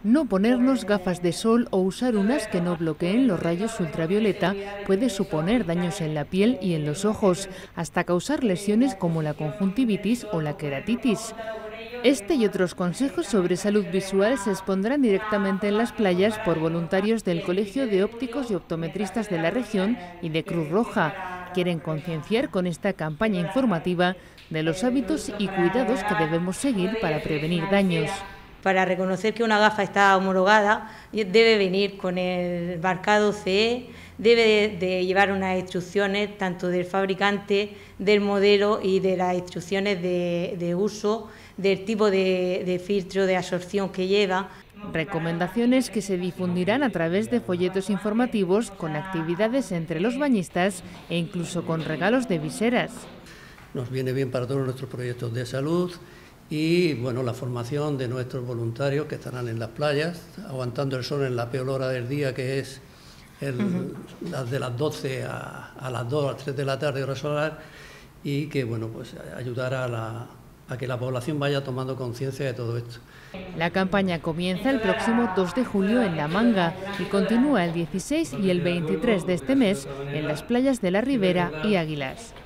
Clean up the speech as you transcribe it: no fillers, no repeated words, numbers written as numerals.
No ponernos gafas de sol o usar unas que no bloqueen los rayos ultravioleta puede suponer daños en la piel y en los ojos, hasta causar lesiones como la conjuntivitis o la queratitis. Este y otros consejos sobre salud visual se expondrán directamente en las playas por voluntarios del Colegio de Ópticos y Optometristas de la región y de Cruz Roja. Quieren concienciar con esta campaña informativa de los hábitos y cuidados que debemos seguir para prevenir daños. Para reconocer que una gafa está homologada, debe venir con el marcado CE, debe de llevar unas instrucciones tanto del fabricante, del modelo y de las instrucciones de uso, del tipo de filtro de absorción que lleva. Recomendaciones que se difundirán a través de folletos informativos con actividades entre los bañistas e incluso con regalos de viseras. Nos viene bien para todos nuestros proyectos de salud y bueno, la formación de nuestros voluntarios que estarán en las playas, aguantando el sol en la peor hora del día, que es las de las 12 a las 2 a las 3 de la tarde, hora solar, y que bueno, pues ayudar a que la población vaya tomando conciencia de todo esto. La campaña comienza el próximo 2 de julio en La Manga y continúa el 16 y el 23 de este mes en las playas de La Ribera y Águilas.